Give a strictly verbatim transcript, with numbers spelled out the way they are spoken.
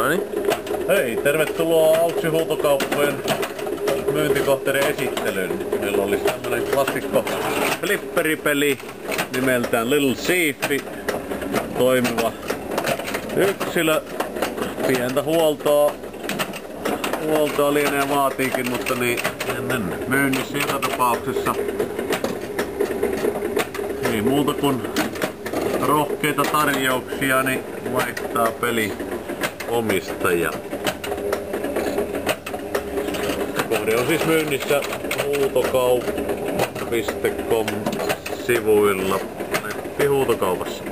Noniin. Hei, tervetuloa Auksi Huutokauppojen myyntikohteiden esittelyyn. Meillä oli tämmönen klassikko flipperipeli nimeltään Little Thief. Toimiva yksilö. Pientä huoltoa. Huoltoa lienee vaatiikin, mutta niin ennen myynnissä joka tapauksessa. Ei muuta kuin rohkeita tarjouksia, niin vaihtaa peli omistaja. Kohde on siis myynnissä huutokauppa piste com sivuilla nettihuutokaupassa.